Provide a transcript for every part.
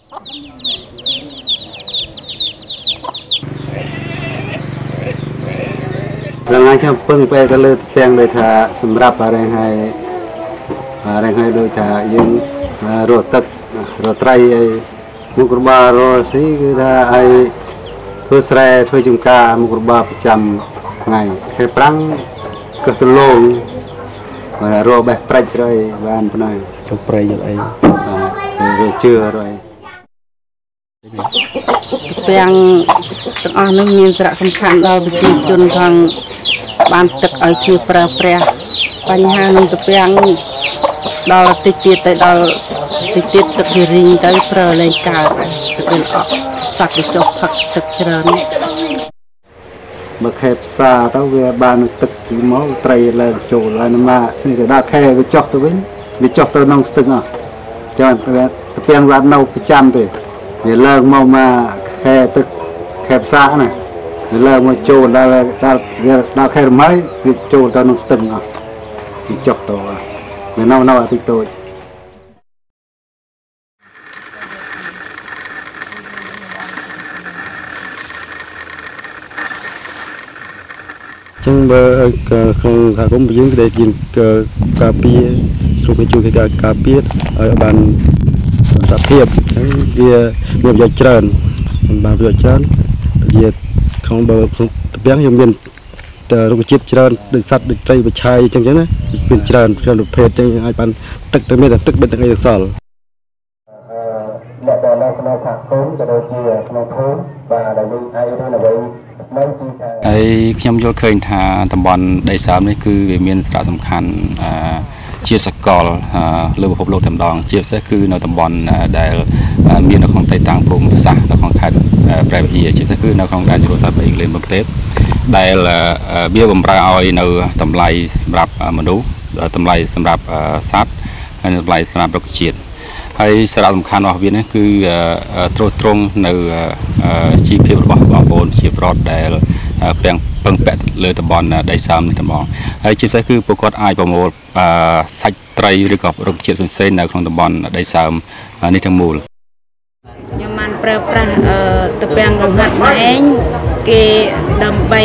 แล้วไงครับเพิ่งไปตะลือแปลงเลยถ้าสำหรับอะไรให้โดยถ้ายังรถตัดรถไตรมุกบาโรสิคือถ้าไอ้ทั่วแสรทั่วจุงกามุกบาประจำไงแค่ปรังก็ตะลงรถแบบปลายเลยบ้านพนัยรถปลายอะไรรถเชื่อเลยแปลงตึกอ่อนนั้นมีสาระสำคัญเราไปจีจนทางบ้านตึกไอ้คือปลาแปรปัญหาหนึ่งตึกแปลงเราติดแต่เราติดตึกริงแต่ปลาเลยกาตึกเป็นออกสักจบผักตึกเจริญมาแคบซาเต้าเวียบานตึกหม้อไตรเลยโจลายน้ำมาสิ่งที่ได้แค่ไปจอกตัววิ่งไปจอกตัวน้องสตึงอ่ะจนตะเพียงร้านเราประจำตัวเดี๋ยวเลิกมาแค่ตึกแคบซาน่ะเดี๋ยวเลิกมาโจได้แค่ไม้ไปโจตัวน้องสตึงอ่ะไปจอกตัวเดี๋ยวน้าติดตัวจังเบอร์ของทางกรมประยุกต์ได้ยินกาเปียช่วยไปช่วยกาเปียบ้านสับเทียบทั้งเบียเมียใหญ่เจริญบ้านใหญ่เจริญเบียของเบอร์ของตะเบียงยังเป็นแต่ลูกจิบเจริญดึกสัตว์ดึกใจไปชายจังจังนะเป็นเจริญเพศจังไอ้บ้านตึกแต่ไม่แต่ตึกเป็นตึกไอ้สอลและแต่เราในทางโค้งจะโดยเชี่ยในโค้งvà đại dương ai đó là vậyไอ้ខ្ញុំយល់ឃើញថាតំបន់ដីសើមនេះគឺវាមានសារៈសំខាន់ជាសកលលើពិភពលោកតែម្ដងជាពិសេសគឺនៅតំបន់ដែលមាននៅក្នុងទីតាំងព្រំប្រសាសន៍នៅក្នុងខេត្តព្រះវិហារជាពិសេសគឺនៅក្នុងដែនជលសាស្ត្រអ៊ីងឡង់ប្រទេសដែលវាបំរើឲ្យនៅតម្លៃសម្រាប់មនុស្សតម្លៃសម្រាប់សត្វហើយតម្លៃសម្រាប់រុក្ខជាតិហើយសារៈសំខាន់របស់វានេះគឺត្រួតត្រងនៅជីវភាពរបស់បងប្អូនជាប្រវត្តិដែលពឹងពាក់លើតំបន់ដីសើមនេះតំបន់ហើយជាពិសេសគឺពួកគាត់អាចប្រមូលសាច់ត្រីឬក៏រុក្ខជាតិផ្សេងៗនៅក្នុងតំបន់ដីសើមនេះទាំងមូលខ្ញុំបានប្រើប្រាស់តពាំងកង្ហាត់ណែងគេដើម្បី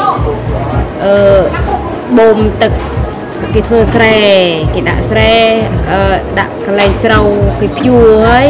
បូមទឹកគេធ្វើស្រែគេដាក់ស្រែដាក់កន្លែងស្រូវគេភ្ជួរហើយ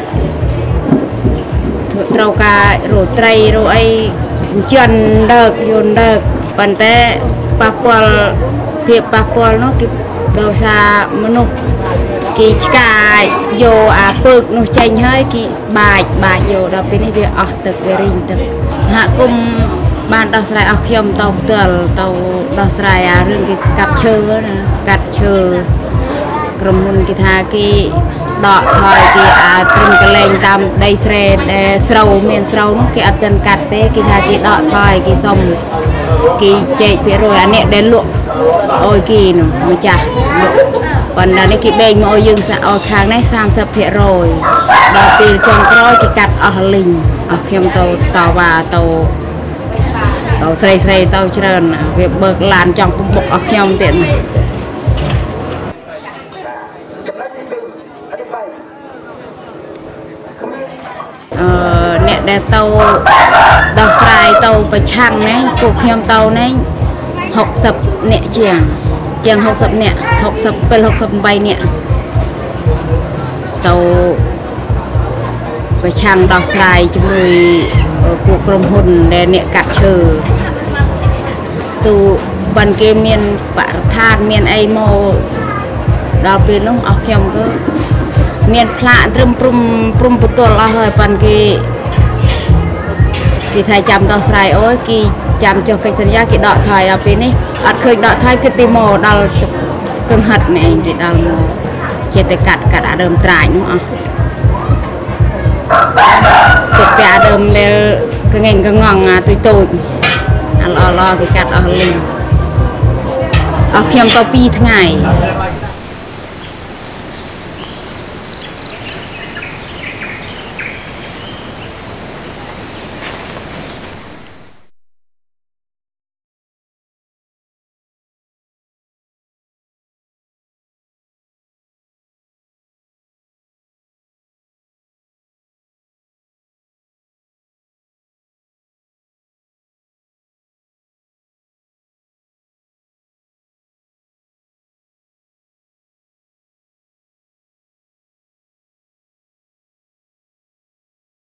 ត្រូវការរោត្រីរោអីចិនដើកយន្តដើកប៉ុន្តែប៉ះពាល់ភាពប៉ះពាល់នោះគេដោយសារមនុស្សគេឆ្កាយយកអាពើកនោះចេញហើយគេបាច់យកដល់ពេលនេះវាអស់ទឹកវារីងទឹកសហគមន៍បានដោះស្រាយអស់ខ្ញុំទៅផ្ទាល់ទៅដោះស្រាយអារឿងគេកាប់ឈើណាកាត់ឈើក្រុមហ៊ុនគេថាគេដកថយគេត្រឹមកលែងតាមដីស្រែស្រូវមានស្រូវនោះគេអត់ទាន់កាត់ទេគេថាគេដកថយគេសុំគេចែកភាគរយអានេះដែលលក់អោយគេនោះម្ចាស់លក់ប៉ុន្តែនេះគេបែងមកឲ្យយើងសាក់ឲ្យខាងនេះ 30% ដល់ពេលចុងក្រោយគេកាត់អស់លីងអស់ខ្ញុំទៅតវ៉ាទៅស្រីទៅច្រើនវាបើកឡានចង់ពំបុកអស់ខ្ញុំទៀតអ្នកដែលទៅដោះស្រាយទៅប្រឆាំងណាពួកខ្ញុំទៅនេះ60នាក់ជាង60នាក់67 68នាក់ទៅប្រឆាំងដោះស្រាយជាមួយពួកក្រុមហ៊ុនដែលអ្នកកាត់ឈើស៊ូបានគេមានបរិស្ថានមានអីមកដល់ពេលនោះអស់ខ្ញុំក៏មានផ្លាកត្រឹមព្រំពទល់អស់ហើយប៉ុន្តែគេថាចាំដោះស្រាយអូយគេចាំចុះកិច្ចសន្យាគេដកថយដល់ពេលនេះអត់ឃើញដកថយគឺទីមកដល់កង្ហិតនេះឯងគេដល់មកចេះតែកាត់អាដើមត្រាចនោះអស់ទុកតែអាដើមដែលកងងងតូចអាល្អគេកាត់អស់លីងអស់ខ្ញុំទៅ2ថ្ងៃ